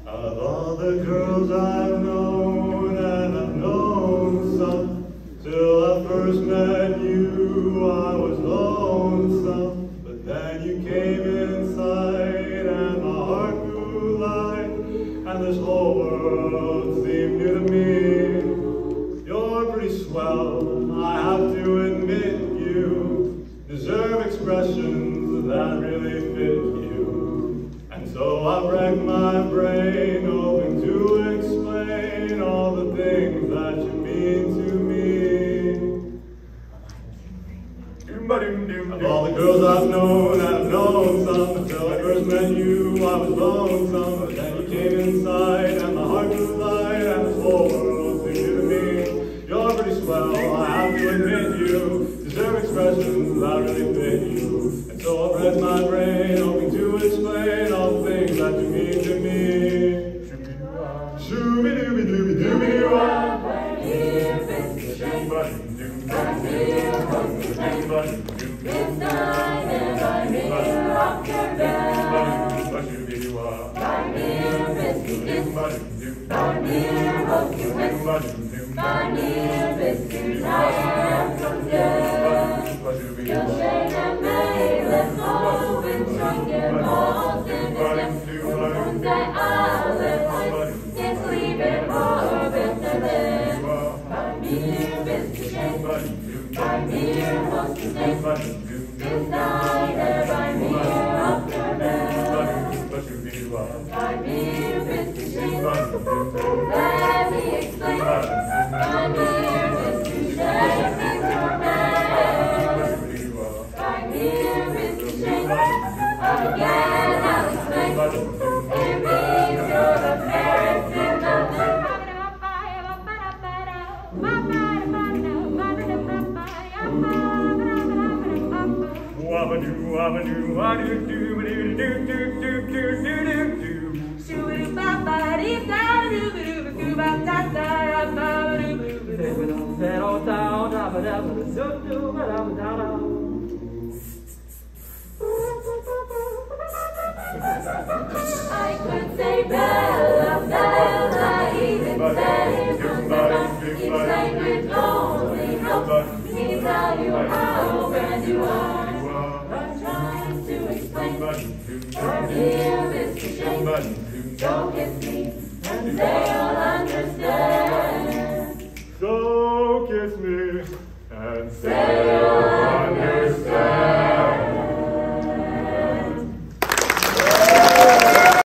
Of all the girls I've known, and I've known some, till I first met you, I was lonesome. But then you came inside, and my heart grew light, and this whole world seemed new to me. You're pretty swell, I have to admit you deserve expressions that really fit you. And so I've racked my brain, hoping to explain all the things that you mean to me. Of all the girls I've known, I've known some, until I first met you, I was lonesome. But then you came inside, and my heart grew light, and this whole world seemed new to me. You're pretty swell, I have to admit you deserve expressions that really fit you. And so I've read my brain, hoping to explain all the things that you mean to me. Shooby-dooby-dooby-dooby-doo-ah. This night and I'm here off your bed. I'm here, biscuit. I'm here, hoping with. I'm here, biscuit. I am from dead. Your Schein and May, let's all been strong and lost in the depths. From that island, it's leaving harbor to live. I'm here, biscuit. I'm here, hosting this night, and I'm here off your bed. I'm here, Mr. Schein. Let me explain. I'm here, Mr. Schein, in your bed. I'm here, Mr. Schein. Again, I'll explain. It means you're the fairest in the land. I could say Bella, Bella, even say each language only helps me tell you how brand you are. I'm trying to explain. I'm here, Mr. Schein. Don't kiss me and say all I